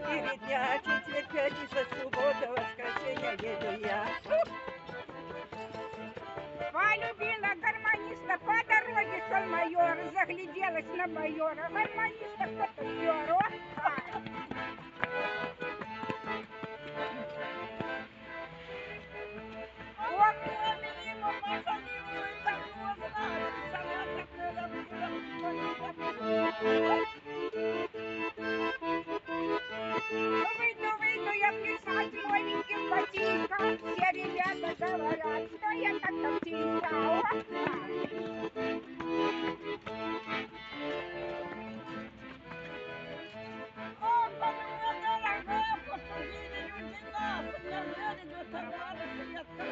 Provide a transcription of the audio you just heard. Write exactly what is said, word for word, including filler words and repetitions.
Четыре дня, четверг, пятница, суббота, воскресенье, еду я. Полюбила гармониста, по дороге шел майор, загляделась на майора, гармониста кто-то спер. Выйду, выйду я плясать новеньким ботинком. Все ребята говорят, что я как картинка. О, подруга дорогая, посудили люди нас, на берегу собрались,